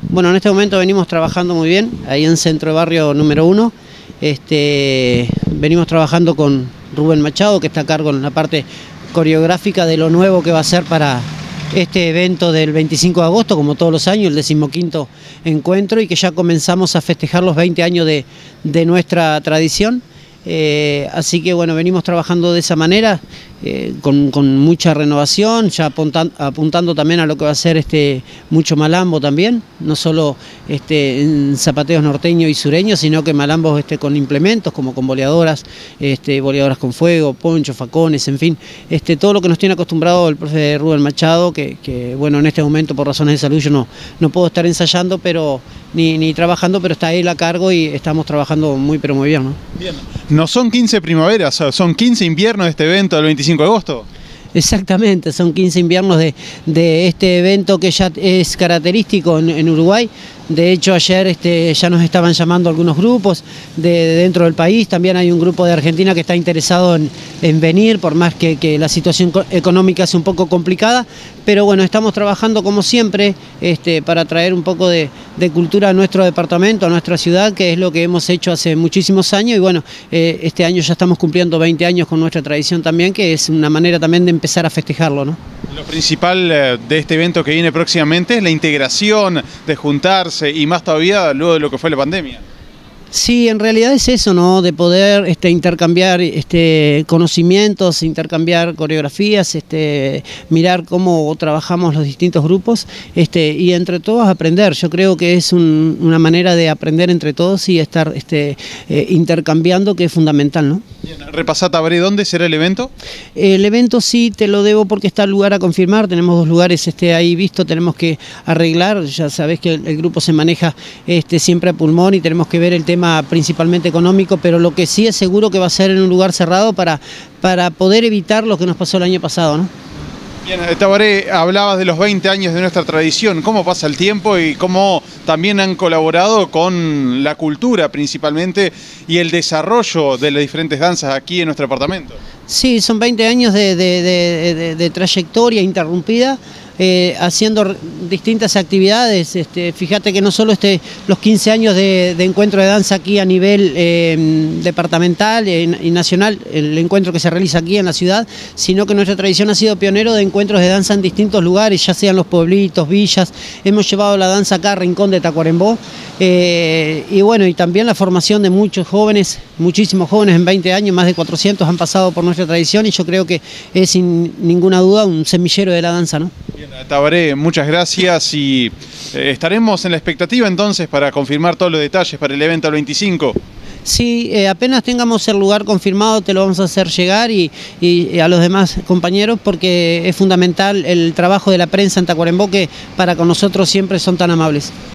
Bueno, en este momento venimos trabajando muy bien, ahí en Centro de Barrio número 1. Venimos trabajando con Rubén Machado, que está a cargo en la parte coreográfica de lo nuevo que va a ser para este evento del 25 de agosto, como todos los años, el 15º encuentro, y que ya comenzamos a festejar los 20 años de nuestra tradición. Así que bueno, venimos trabajando de esa manera, con mucha renovación, ya apuntando también a lo que va a ser mucho malambo también, no solo en zapateos norteños y sureños, sino que malambos con implementos como con boleadoras, boleadoras con fuego, ponchos, facones, en fin, todo lo que nos tiene acostumbrado el profe Rubén Machado, que bueno, en este momento por razones de salud yo no puedo estar ensayando, pero ni trabajando, pero está él a cargo y estamos trabajando muy pero muy bien, ¿no? Bien. No son 15 primaveras, son 15 inviernos de este evento del 25 de agosto. Exactamente, son 15 inviernos de este evento que ya es característico en Uruguay. De hecho, ayer ya nos estaban llamando algunos grupos de dentro del país. También hay un grupo de Argentina que está interesado en venir, por más que la situación económica es un poco complicada. Pero bueno, estamos trabajando como siempre para traer un poco de cultura a nuestro departamento, a nuestra ciudad, que es lo que hemos hecho hace muchísimos años. Y bueno, este año ya estamos cumpliendo 20 años con nuestra tradición también, que es una manera también de empezar a festejarlo, ¿no? Lo principal de este evento que viene próximamente es la integración, de juntarse, y más todavía luego de lo que fue la pandemia. Sí, en realidad es eso, ¿no? De poder intercambiar conocimientos, intercambiar coreografías, mirar cómo trabajamos los distintos grupos y entre todos aprender. Yo creo que es una manera de aprender entre todos y estar intercambiando, que es fundamental, ¿no? Bien, repasá, Tabaré, ¿dónde será el evento? El evento sí te lo debo porque está el lugar a confirmar. Tenemos 2 lugares ahí visto, tenemos que arreglar. Ya sabés que el grupo se maneja siempre a pulmón y tenemos que ver el tema principalmente económico, pero lo que sí es seguro que va a ser en un lugar cerrado para poder evitar lo que nos pasó el año pasado, ¿no? Bien, Tabaré, hablabas de los 20 años de nuestra tradición, cómo pasa el tiempo y cómo también han colaborado con la cultura principalmente y el desarrollo de las diferentes danzas aquí en nuestro departamento. Sí, son 20 años de trayectoria interrumpida, haciendo distintas actividades. Fíjate que no solo los 15 años de encuentro de danza aquí a nivel departamental y nacional, el encuentro que se realiza aquí en la ciudad, sino que nuestra tradición ha sido pionero de encuentros de danza en distintos lugares, ya sean los pueblitos, villas. Hemos llevado la danza acá a Rincón de Tacuarembó, y bueno, y también la formación de muchos jóvenes, muchísimos jóvenes en 20 años, más de 400 han pasado por nuestra tradición, y yo creo que es sin ninguna duda un semillero de la danza, ¿no? Bien, Tabaré, muchas gracias y estaremos en la expectativa entonces para confirmar todos los detalles para el evento del 25. Sí, apenas tengamos el lugar confirmado te lo vamos a hacer llegar y a los demás compañeros, porque es fundamental el trabajo de la prensa en Tacuarembó, que para con nosotros siempre son tan amables.